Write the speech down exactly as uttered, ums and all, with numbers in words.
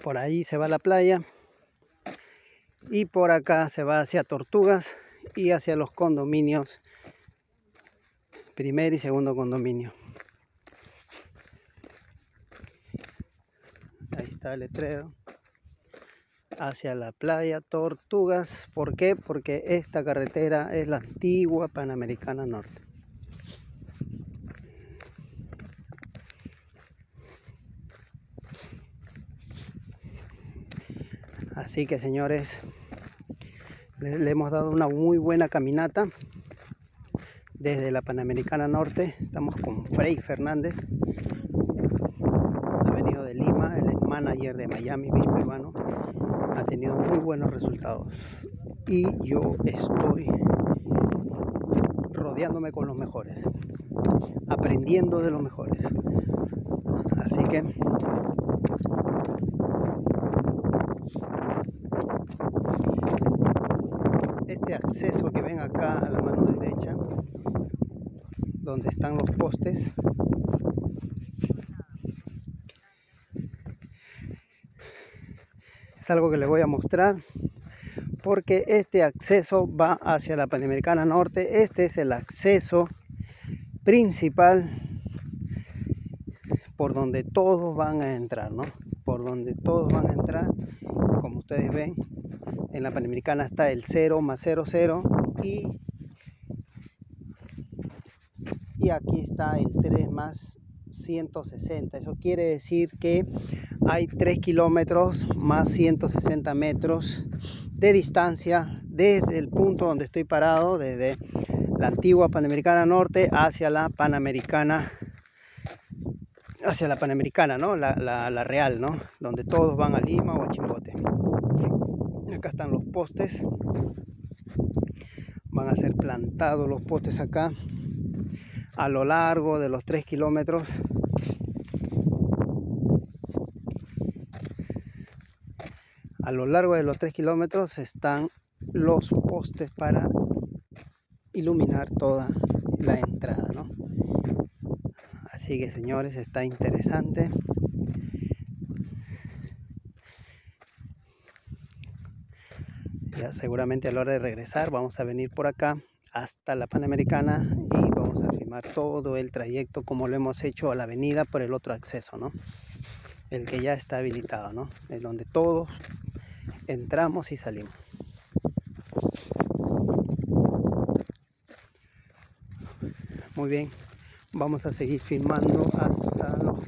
Por ahí se va a la playa y por acá se va hacia Tortugas y hacia los condominios, primer y segundo condominio. Ahí está el letrero, hacia la playa Tortugas. ¿Por qué? Porque esta carretera es la antigua Panamericana Norte. Así que, señores, le, le hemos dado una muy buena caminata desde la Panamericana Norte. Estamos con Frey Fernández, ha venido de Lima, él es manager de Miami Beach peruano, ha tenido muy buenos resultados y yo estoy rodeándome con los mejores, aprendiendo de los mejores. Así que este acceso que ven acá a la mano derecha, donde están los postes, es algo que les voy a mostrar, porque este acceso va hacia la Panamericana Norte. Este es el acceso principal por donde todos van a entrar, ¿no? Por donde todos van a entrar. Como ustedes ven, en la Panamericana está el cero más cero cero y, y aquí está el tres más ciento sesenta. Eso quiere decir que hay tres kilómetros más ciento sesenta metros de distancia desde el punto donde estoy parado, desde la antigua Panamericana Norte hacia la Panamericana, hacia la Panamericana, ¿no? La, la, la real, ¿no? Donde todos van a Lima o a Chimbote. Acá están los postes, van a ser plantados los postes acá a lo largo de los tres kilómetros. A lo largo de los tres kilómetros están los postes para iluminar toda la entrada, ¿no? Así que, señores, está interesante. Ya seguramente a la hora de regresar vamos a venir por acá hasta la Panamericana y vamos a filmar todo el trayecto como lo hemos hecho a la avenida por el otro acceso, ¿no? El que ya está habilitado, ¿no? Es donde todos entramos y salimos. Muy bien, vamos a seguir filmando hasta los